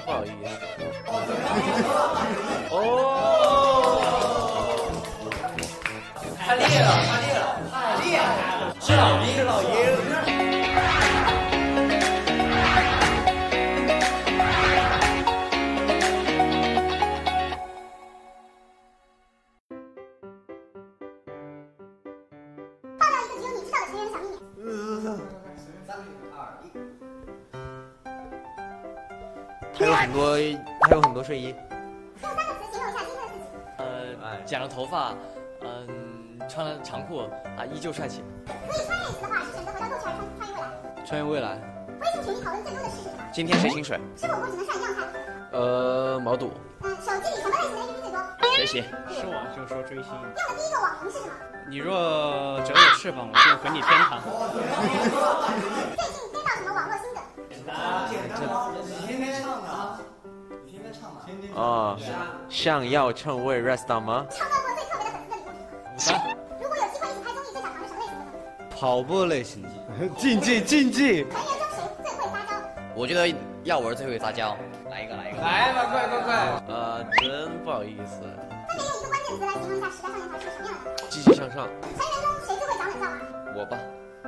不好意思。哦， 太厉害了，太厉害了，太厉害了！是老鹰，是老鹰。 他有很多睡衣。 用3个词形容一下今天的自己。 剪了头发，穿了长裤依旧帅气。 可以穿越词的话，是选择回到过去还是穿越未来？ 穿越未来。 微信群里讨论最多的事是什么？ 今天谁薪水？ 吃火锅只能涮一样菜。 毛肚。 手机里什么类型的 APP 最多？ 学习。 是我就说追星。 用的第一个网红是什么？ 你若折有翅膀，我就和你天堂。 最近接到什么网络新梗？ 你天天唱啊？你天天唱啊？ 哦，想要成为 Rasta 吗？ 抢到过最特别的粉丝的礼物是什么？如果有机会一起拍综艺，最想尝试什么类型的？ 跑步类型。竞技。 成员中谁最会撒娇？ 我觉得耀文最会撒娇。来一个。 来吧，快！ 真不好意思。 分别用一个关键词来形容一下时代少年团是什么样的？ 积极向上。 成员中谁最会讲冷笑话？ 我吧。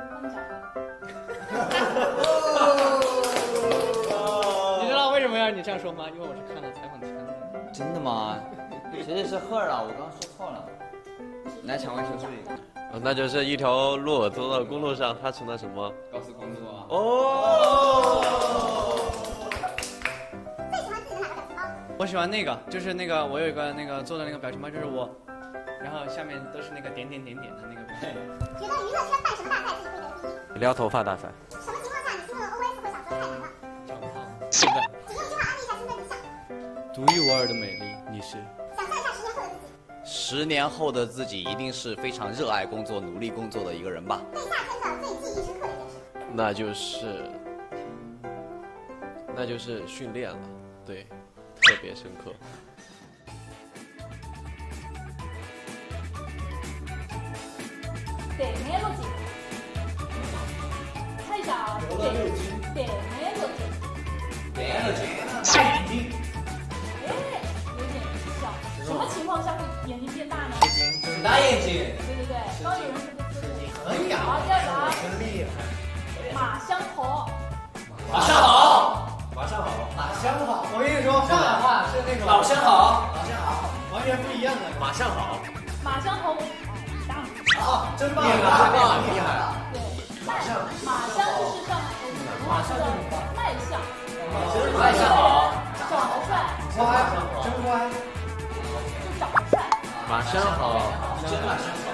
你知道为什么要你这样说吗？因为我是看了采访圈的。 真的吗？谁是赫尔啊？我刚刚说错了。来，场外求助一个。 那就是一条路走到公路上，它成了什么？ 高速公路啊。 最喜欢自己的哪个表情包？ 我喜欢那个，就是那个我有一个那个做的那个表情包，就是我，然后下面都是那个点的那个表情。 觉得娱乐圈办什么大赛自己会得第一？ 撩头发大赛。 什么情况下你心中的 OS 会想说太难了？ 长胖。现在。 请用一句话安利一下新的理想。 独一无二的美丽，你是。 想象一下10年后的自己。 10年后的自己一定是非常热爱工作、努力工作的一个人吧。 对夏天的最记忆深刻的一件事。 那就是训练了，对，特别深刻。 对 melody， 猜一下啊，对 melody， 大眼睛。 哎，有点像。什么情况下会眼睛变大呢？ 睁大眼睛。 对，刚有人说的是。 可以啊。 好，第二个啊。 真厉害。 马相好。 马上好。我跟你说，上海话是那种老相好，完全不一样的。马上好。 马相好。 好，真棒，厉害。 对，马相就是上海话说的卖相。 卖相好。 长得帅。 乖，真乖。 就长得帅。 马相好。 真马相好。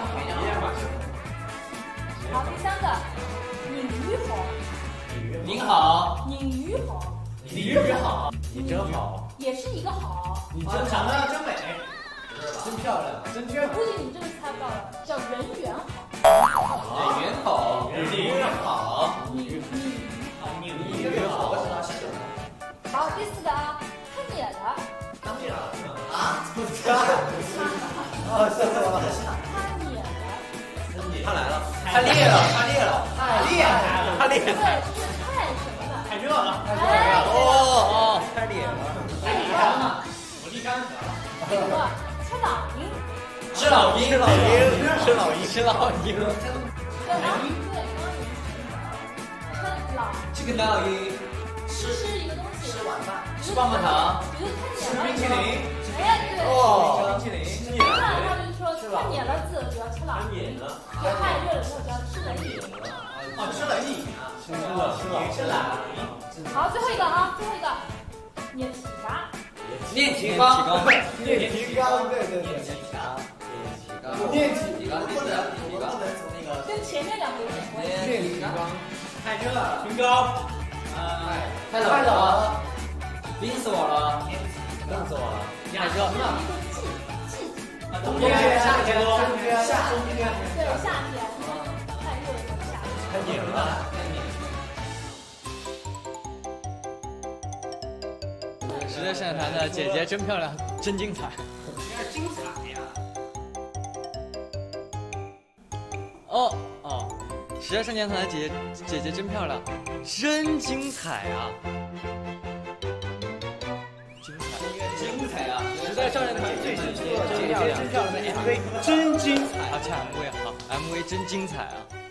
好，第三个，鲶鱼好。 您好。 鲶鱼好。 鲤鱼好。你真好。 也是一个好。 你真长得真美，真漂亮，真缺估计你这个猜不到了，叫人缘好。 人缘好。 好，第四个啊，看脸了。 啊？不知道。是吗？ 看脸了。 他来了。太厉害了。 对，就是太什么了？ 太热了。 太厉害了。 我立竿子。 这个吃老鹰。 吃老鹰。 对，刚刚吃老这个老鹰吃一个东西， 吃晚饭，吃棒棒糖， 吃冰淇淋。 哎，对。 冰淇淋。 这样的话就是说，看脸了字主要吃老鹰，就太热了之后就要吃冷饮。 吃冷饮啊。吃冷饮。 好，最后一个啊，最后一个，捏体嘎。 练提纲。对。 练体纲。 跟前面两个有点关系。 练体纲。 太热了。 身高。 太冷了。冰死我了。太热了。 冬天、夏天。 对，夏天，太热了，夏天。 太黏了。 时代少年团的姐姐真漂亮，真精彩。 有点精彩呀。 时代少年团的姐姐真漂亮，真精彩啊！ 在少年团最新出的真漂亮的 MV，真精彩！好，抢 MV 好，MV 真精彩啊！